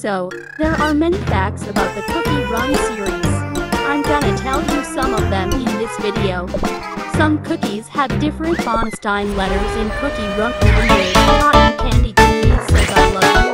So, there are many facts about the Cookie Run series. I'm gonna tell you some of them in this video. Some cookies have different Bonstein letters in Cookie Run. Cotton Candy Cookies says I love you.